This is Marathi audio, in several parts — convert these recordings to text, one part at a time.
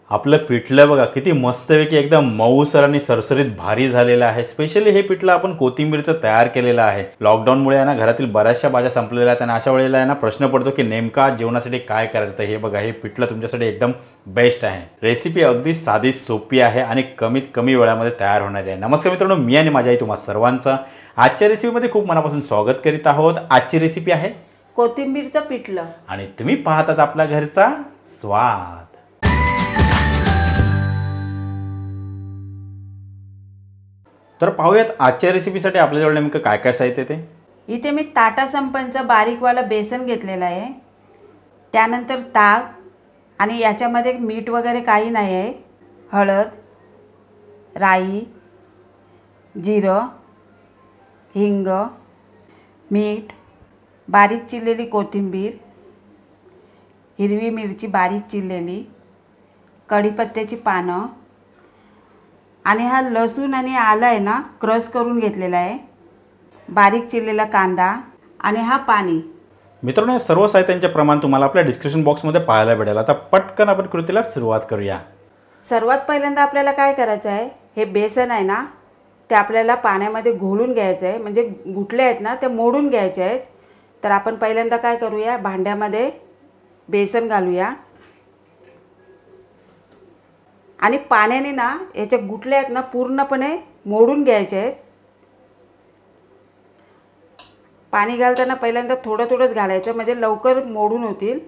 आपलं पिठलं बघा किती मस्तपैकी एकदम मऊसर आणि सरसरीत भारी झालेलं आहे। स्पेशली हे पिठलं आपण कोथिंबीरचं तयार केलेलं आहे। लॉकडाऊनमुळे आहे ना घरातील बऱ्याचशा भाज्या संपलेल्या आहेत आणि अशा वेळेला आहे ना प्रश्न पडतो की नेमका जेवणासाठी काय करायचं। तर हे बघा हे पिठलं तुमच्यासाठी एकदम बेस्ट आहे। रेसिपी अगदी साधी सोपी आहे आणि कमीत कमी वेळामध्ये तयार होणारी आहे। नमस्कार मित्रांनो, मी आणि माझी आई तुम्हा सर्वांचं आजच्या रेसिपीमध्ये खूप मनापासून स्वागत करीत आहोत। आजची रेसिपी आहे कोथिंबीरचं पिठलं आणि तुम्ही पाहतात आपल्या घरचा स्वाद। तर पाहूयात आजच्या रेसिपीसाठी आपल्याजवळ नेमकं काय काय साहित्य ते। इथे मी टाटा संपन्नचं बारीकवाला बेसन घेतलेलं आहे, त्यानंतर ताक आणि याच्यामध्ये मीठ वगैरे काही नाही आहे। हळद, राई, जिरं, हिंग, मीठ, बारीक चिरलेली कोथिंबीर, हिरवी मिरची बारीक चिरलेली, कढीपत्त्याची पानं आणि हा लसूण आणि आलं आहे ना क्रश करून घेतलेला आहे, बारीक चिरलेला कांदा आणि हा पाणी। मित्रांनो, या सर्व साहित्यांचे प्रमाण तुम्हाला आपल्या डिस्क्रिप्शन बॉक्समध्ये पाहायला भेटेल। आता पटकन आपण कृतीला सुरुवात करूया। सर्वात पहिल्यांदा आपल्याला काय करायचं आहे, हे बेसन आहे ना ते आपल्याला पाण्यामध्ये घोळून घ्यायचं आहे, म्हणजे गुठले आहेत ना ते मोडून घ्यायचे आहेत। तर आपण पहिल्यांदा काय करूया, भांड्यामध्ये बेसन घालूया आणि पाण्याने ना याचे गुठले आहेत ना पूर्णपणे मोडून घ्यायचे आहेत। पाणी घालताना पहिल्यांदा थोडं थोडंच घालायचं, म्हणजे लवकर मोडून होतील।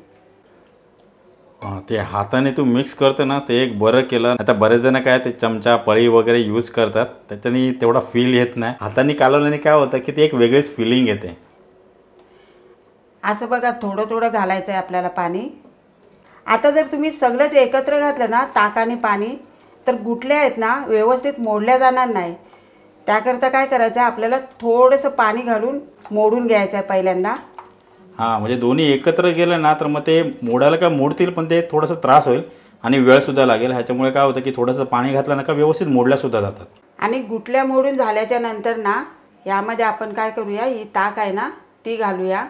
ते हाताने तू मिक्स करते ना ते एक बरं केलं। आता बरेच जण काय ते चमचा पळी वगैरे यूज करतात, त्याच्याने तेवढा फील येत नाही। हाताने कालवल्याने काय होतं की ते एक वेगळीच फिलिंग येते। असं बघा थोडं थोडं घालायचं आहे आपल्याला पाणी। आता जर तुम्ही सगळंच एकत्र घातलं ना ताक आणि पाणी, तर गुठले आहेत ना व्यवस्थित मोडल्या जाणार नाही। त्याकरता काय करायचं, आपल्याला थोडंसं पाणी घालून मोडून घ्यायचं आहे पहिल्यांदा। हां, म्हणजे दोन्ही एकत्र गेलं ना तर मग ते मोडायला काय मोडतील, पण ते थोडंसं त्रास होईल आणि वेळसुद्धा लागेल। ह्याच्यामुळे काय होतं की थोडंसं पाणी घातलं ना का व्यवस्थित मोडल्यासुद्धा जातात। आणि गुठल्या मोडून झाल्याच्या नंतर ना यामध्ये आपण काय करूया, ही ताक आहे ना ती घालूया।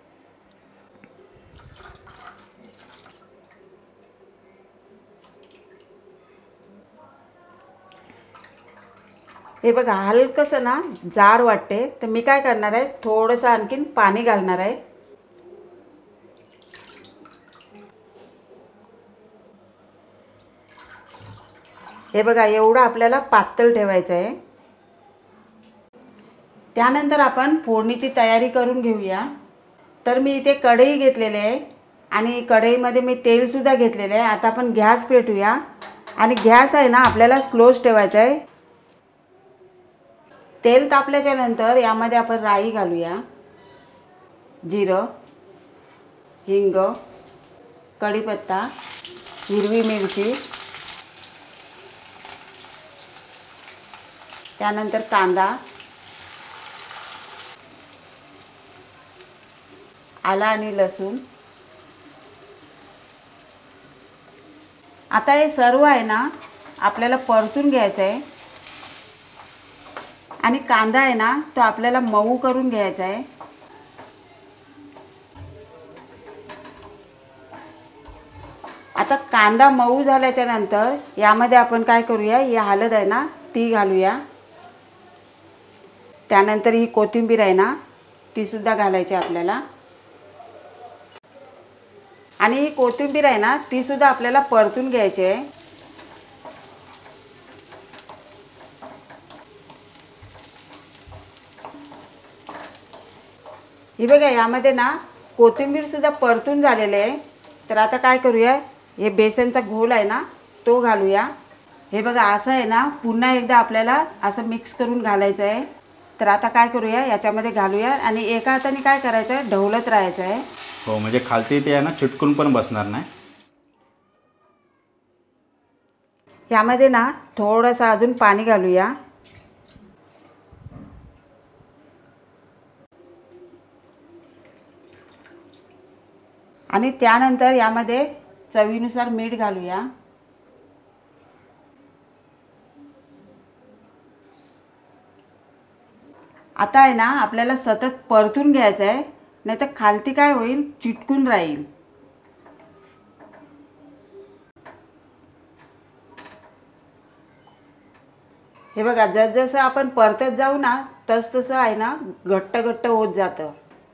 हे बघा हलकंसं ना जाड वाटते, तर मी काय करणार आहे, थोडंसं आणखीन पाणी घालणार आहे। हे बघा एवढं आपल्याला पातळ ठेवायचं आहे। त्यानंतर आपण फोडणीची तयारी करून घेऊया। तर मी इथे कढई घेतलेली आहे आणि कढईमध्ये मी तेलसुद्धा घेतलेलं आहे। आता आपण गॅस पेटूया आणि गॅस आहे ना आपल्याला स्लोच ठेवायचा आहे। तेल तापल्याच्या नंतर यामध्ये आपण राई घालूया, जिरं, हिंग, कढीपत्ता, हिरवी मिरची, त्यानंतर कांदा, आलं आणि लसूण। आता हे सर्व आहे ना आपल्याला परतून घ्यायचं आहे आणि कांदा आहे ना तो आपल्याला मऊ करून घ्यायचा आहे। आता कांदा मऊ झाल्याच्या नंतर यामध्ये आपण काय करूया, ही हळद आहे ना ती घालूया। त्यानंतर ही कोथिंबीर आहे ना ती सुद्धा घालायची आपल्याला आणि ही कोथिंबीर आहे ना ती सुद्धा आपल्याला परतून घ्यायची आहे। ही बघा यामध्ये ना कोथिंबीर सुद्धा परतून झालेले आहे। तर आता काय करूया, हे बेसनचा घोल आहे ना तो घालूया। हे बघा असं आहे ना पुन्हा एकदा आपल्याला असं मिक्स करून घालायचं आहे। तर आता काय करूया, याच्यामध्ये घालूया आणि एका हाताने काय करायचं आहे, ढवळत राहायचं आहे। हो, म्हणजे खालती ते आहे ना चिटकून पण बसणार नाही। यामध्ये ना थोडंसं अजून पाणी घालूया आणि त्यानंतर यामध्ये चवीनुसार मीठ घालूया। आता आहे ना आपल्याला सतत परतून घ्यायचं आहे, नाही तर खालती काय होईल, चिटकून राहील। हे बघा, जसजसं आपण परतत जाऊ ना तसं आहे ना घट्ट घट्ट होत जातं.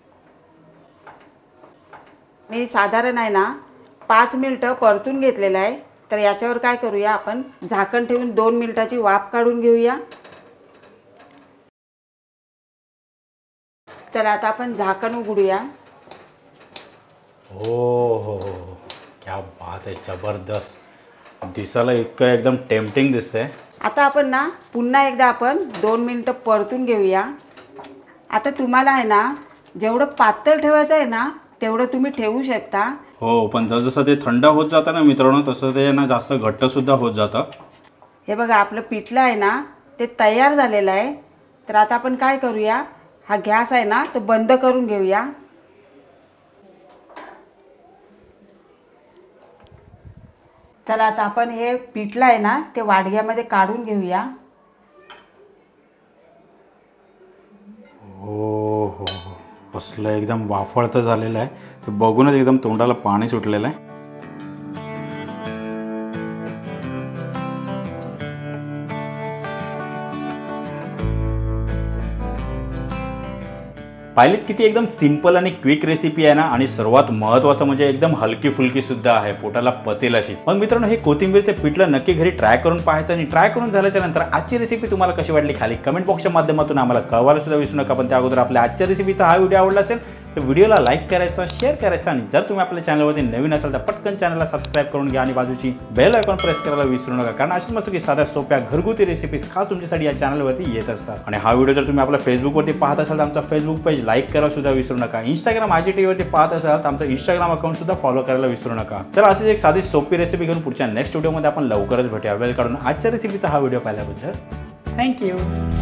मी साधारण आहे ना 5 मिनटं परतून घेतलेलं आहे. तर याच्यावर काय करूया, आपण झाकण ठेवून 2 मिनिटाची वाफ काढून घेऊया. चला आता आपण झाकण उघडूया. हो, क्या बात आहे, जबरदस्त. दिसायला इतकं एकदम टेम्पटिंग दिसतंय. आता आपण ना पुन्हा एकदा आपण 2 मिनटं परतून घेऊया. आता तुम्हाला आहे ना जेवढं पातळ ठेवायचं आहे ना तेवढं तुम्ही ठेवू शकता. हो, पण जसं ते थंड होत जातं ना मित्रांनो, तसं ते ना जास्त घट्टसुद्धा होत जातं. हे बघा, आपलं पिठलं आहे ना ते तयार झालेलं आहे. तर आता आपण काय करूया, हा गॅस आहे ना तो बंद करून घेऊया. चला आता आपण हे पिठलं आहे ना ते वाडग्यामध्ये काढून घेऊया. हो, कसलं एकदम वाफळतं झालेलं आहे. ते बघूनच एकदम तोंडाला पाणी सुटलेलं आहे. पाहिलीत किती एकदम सिंपल आणि क्विक रेसिपी आहे ना, आणि सर्वात महत्त्वाचं म्हणजे एकदम हलकी फुलकी सुद्धा आहे, पोटाला पचेल अशी. मग मित्रांनो, हे कोथिंबीरचे पिठलं नक्की घरी ट्राय करून पाहायचं, आणि ट्राय करून झाल्याच्या नंतर आजची रेसिपी तुम्हाला कशी वाटली खाली कमेंट बॉक्सच्या माध्यमातून आम्हाला कळवायला सुद्धा विसरू नका. पण त्या अगोदर आपल्या आजच्या रेसिपीचा हा व्हिडिओ आवडला असेल तर व्हिडिओला लाईक करायचा, शेअर करायचा, आणि जर तुम्ही आपल्या चॅनलवरती नवीन असाल तर पटकन चॅनलला सबस्क्राईब करून घ्या आणि बाजूची बेल आयकॉन प्रेस करायला विसरू नका. कारण अशीच मस्त की साध्या सोप्या घरगुती रेसिपीज खास तुमच्यासाठी या चॅनलवरती येत असतात. आणि हा व्हिडिओ जर तुम्ही आपल्या फेसबुकवरती पाहत असाल तर आमचा फेसबुक पेज लाईक करायला सुद्धा विसरू नका. इंस्टाग्राम IGTV वरती पाहत असाल तर आमचं इंस्टाग्राम अकाउंट सुद्धा फॉलो करायला विसरू नका. तर अशीच एक साधी सोपी रेसिपी घेऊन पुढच्या नेक्स्ट व्हिडिओमध्ये आपण लवकरच भेटूया. वेळ काढून आजच्या रेसिपीचा हा व्हिडिओ पाहिल्याबद्दल थँक्यू.